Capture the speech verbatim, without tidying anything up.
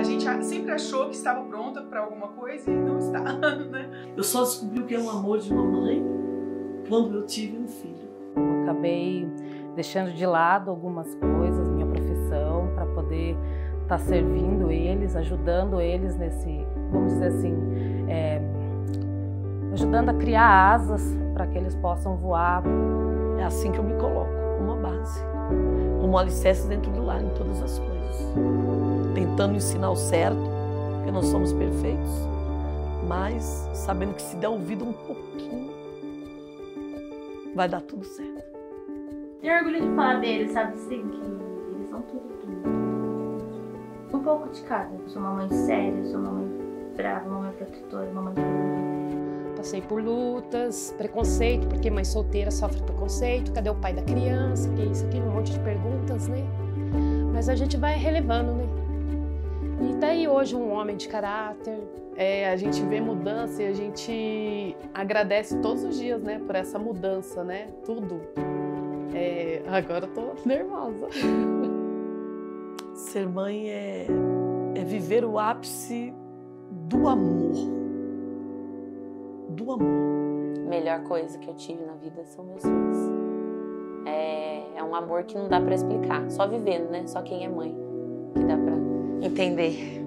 A gente sempre achou que estava pronta para alguma coisa e não está, né? Eu só descobri o que é um amor de uma mãe quando eu tive um filho. Eu acabei deixando de lado algumas coisas, minha profissão, para poder estar tá servindo eles, ajudando eles nesse, vamos dizer assim, é, ajudando a criar asas para que eles possam voar. É assim que eu me coloco, como uma base, como um alicerce dentro do lar em todas as coisas. Tentando ensinar o certo, porque nós somos perfeitos, mas sabendo que se der ouvido um pouquinho, vai dar tudo certo. Tenho orgulho de falar deles, sabe assim, que eles são tudo, tudo. Um pouco de cada. Eu sou uma mãe séria, sou uma mãe brava, uma mãe protetora, uma mãe que... Passei por lutas, preconceito, porque mãe solteira sofre preconceito, cadê o pai da criança, que isso, aquilo, um monte de perguntas, né? Mas a gente vai relevando, né? E tá aí hoje um homem de caráter. É, a gente vê mudança e a gente agradece todos os dias, né, por essa mudança, né? Tudo. É, agora eu tô nervosa. Ser mãe é, é viver o ápice do amor. Do amor. A melhor coisa que eu tive na vida são meus filhos. É, é um amor que não dá pra explicar. Só vivendo, né? Só quem é mãe que dá pra entender.